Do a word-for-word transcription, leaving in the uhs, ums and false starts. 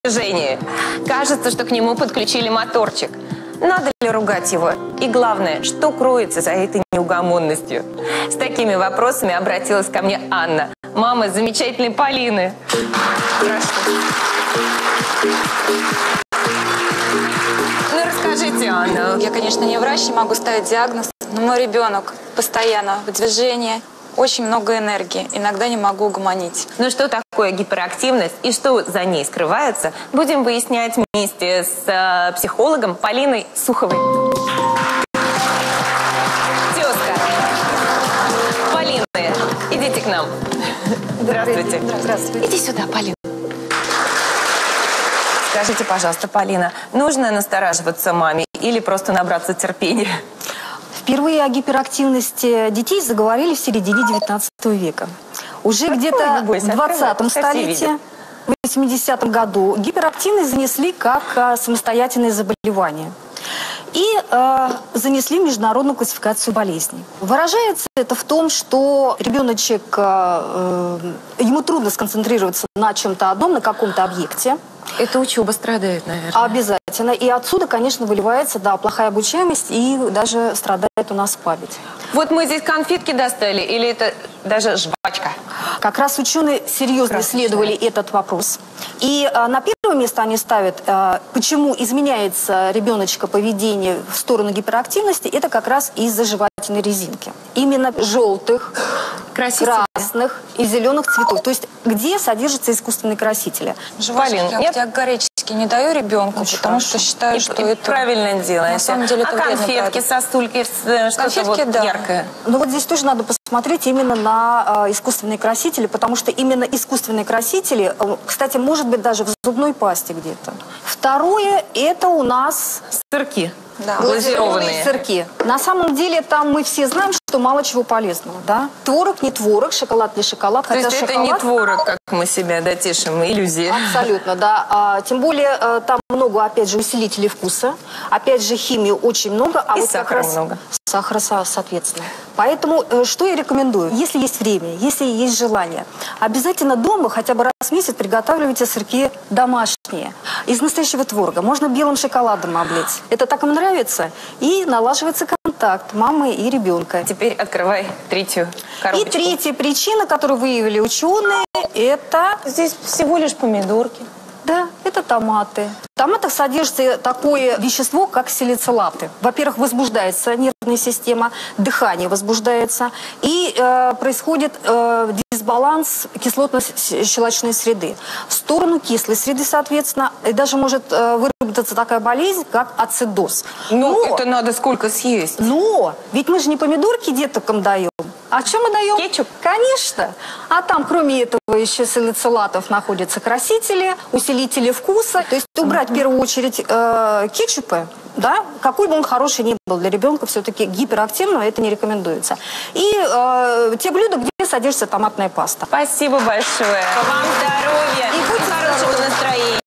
движении. Кажется, что к нему подключили моторчик. Надо ли ругать его? И главное, что кроется за этой неугомонностью? С такими вопросами обратилась ко мне Анна, мама замечательной Полины. Здравствуйте. Ну, расскажите, Анна. Я, конечно, не врач, не могу ставить диагноз, но мой ребенок постоянно в движении, очень много энергии, иногда не могу угомонить. Ну, что такое гиперактивность и что за ней скрывается, будем выяснять вместе с э, психологом Полиной Суховой. Тезка. Полина, идите к нам. Здравствуйте. Здравствуйте. Иди сюда, Полина. Скажите, пожалуйста, Полина, нужно настораживаться маме или просто набраться терпения? Впервые о гиперактивности детей заговорили в середине девятнадцатого века. Уже где-то в двадцатом столетии, в восьмидесятом году, гиперактивность занесли как а, самостоятельное заболевание. И э, занесли в международную классификацию болезней. Выражается это в том, что ребеночек, э, э, ему трудно сконцентрироваться на чем-то одном, на каком-то объекте. Это учеба страдает, наверное. Обязательно. И отсюда, конечно, выливается, да, плохая обучаемость и даже страдает у нас память. Вот мы здесь конфетки достали, или это даже жвачка? Как раз ученые серьезно Красочная. исследовали этот вопрос. И а, на первое место они ставят, а, почему изменяется ребеночка поведение в сторону гиперактивности, это как раз из-за жевательной резинки. Именно желтых, Красители. красных и зеленых цветов. То есть где содержатся искусственные красители. Жвачки Полин, я нет? категорически не даю ребенку, Очень потому хорошо. что считаю, И- что и это... правильно делаете. На самом деле это а вредно, конфетки, правда. сосульки, что-то Конфетки, вот да. яркое? Ну вот здесь тоже надо посмотреть именно на э, искусственные красители, потому что именно искусственные красители, э, кстати, может быть даже в зубной пасте где-то. Второе, это у нас Сырки. Да. Глазированные. сырки. На самом деле там мы все знаем, что мало чего полезного, да? Творог, не творог, шоколад, не шоколад. То хотя есть это шоколад... не творог, как мы себя дотешим, иллюзия. Абсолютно, да. А, тем более э, там много, опять же, усилителей вкуса. Опять же, химии очень много. А И вот как сахара раз много. Сахара, со- соответственно. Поэтому э, что я рекомендую? Если есть время, если есть желание, обязательно дома хотя бы раз в месяц приготавливайте сырки домашние. Из настоящего творога. Можно белым шоколадом облить. Это так им нравится. И налаживается контакт мамы и ребенка. Теперь открывай третью И коробочку. третья причина, которую выявили ученые, это... Здесь всего лишь помидорки. Да, это томаты. В томатах содержится такое вещество, как салицилаты. Во-первых, возбуждается нервная система, дыхание возбуждается, и э, происходит э, дисбаланс кислотно-щелочной среды. В сторону кислой среды, соответственно, и даже может э, выработаться такая болезнь, как ацидоз. Ну, Но, это надо сколько съесть? но ведь мы же не помидорки деткам даем. А что мы даем? Кетчуп? Конечно. А там, кроме этого, еще салицилатов находятся красители, усилители вкуса. То есть убрать в первую очередь э, кетчупы, да, какой бы он хороший ни был для ребенка, все-таки гиперактивного это не рекомендуется. И э, те блюда, где содержится томатная паста. Спасибо большое. Вам здоровья И будьте хорошего здоровы. настроения.